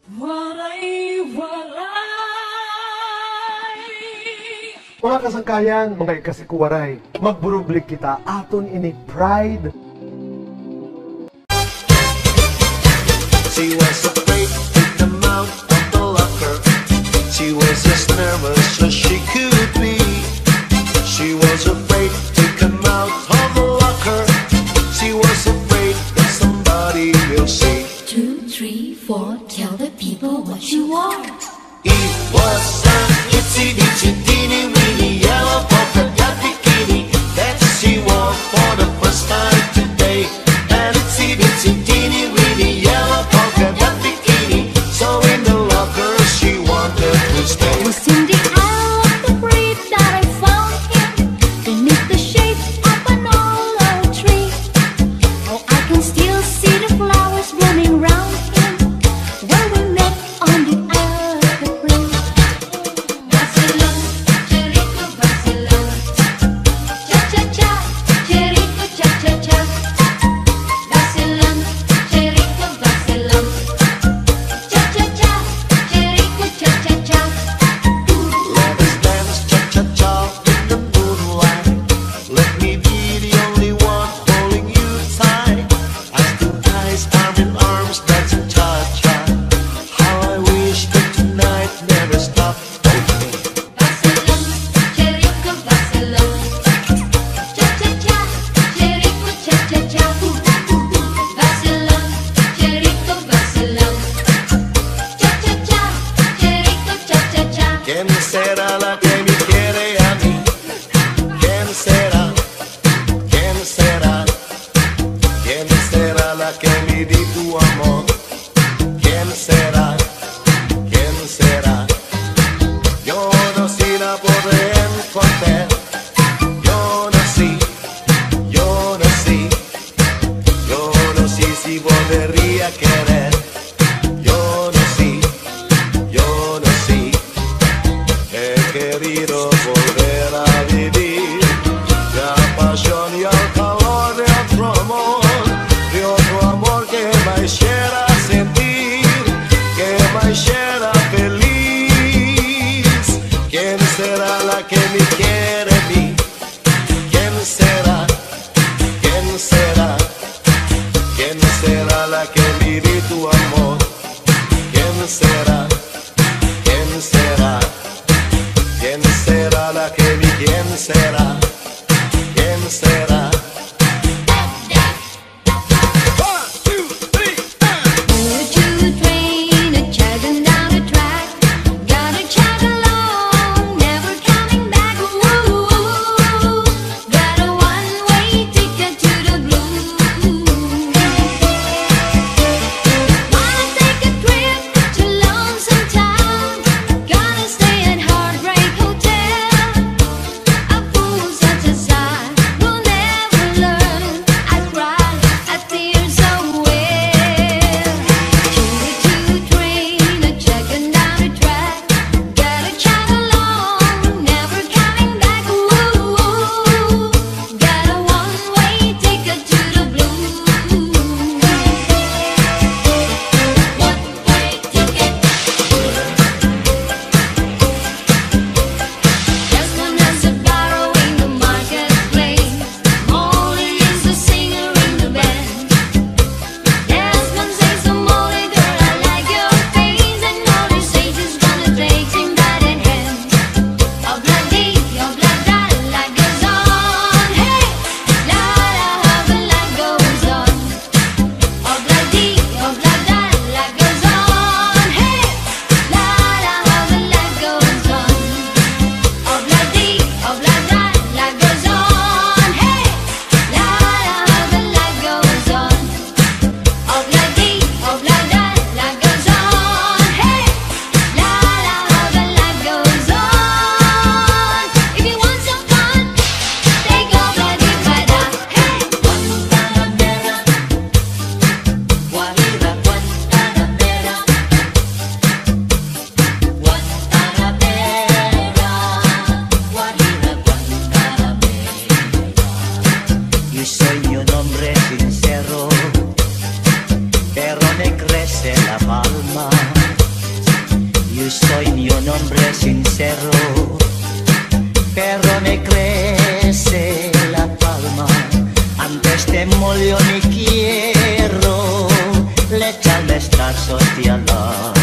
Mga kasangkayan, mga ikasikuwaray, magburublik kita aton ini pride. She was afraid to come out of the locker. She was as nervous as she could be. She was afraid to come out of the locker. She was afraid that somebody will see. 2, 3, 4, tell the people what you are. It was an itsy bitsy teeny weeny yellow polka dot bikini that she wore for the first time today. An itsy bitsy teeny weeny yellow polka dot bikini. So in the locker she wanted to stay. It was in the aisle of the breed that I found him, beneath the shade of an old tree. Oh, I can still see the flowers blooming round him, where we met on the aisle of the breed. Barcelona, Jericho, Barcelona, cha-cha-cha, Jericho, cha-cha-cha. Barcelona, Jericho, Barcelona, cha-cha-cha, Jericho, cha-cha-cha. Let us dance cha-cha-cha in the moonlight. Let me be the only one holding you tight. Eyes to eyes, arm in arms, dancing cha-cha. How I wish that tonight never stopped. Barcelona, Jericho, Barcelona, cha-cha-cha, Jericho, cha-cha-cha. Barcelona, Jericho, Barcelona, cha-cha-cha, Jericho, cha-cha-cha. ¿Quién será la que me quiere a mí? ¿Quién será? ¿Quién será? ¿Quién será la que me di tu amor? ¿Quién será? ¿Quién será? Yo no sé la podré encontrar. Yo no sé, yo no sé, yo no sé si volvería a querer. Yo no sé, yo no sé. He querido volver a vivir la pasión y el calor de otro amor que me hiciera sentir que social.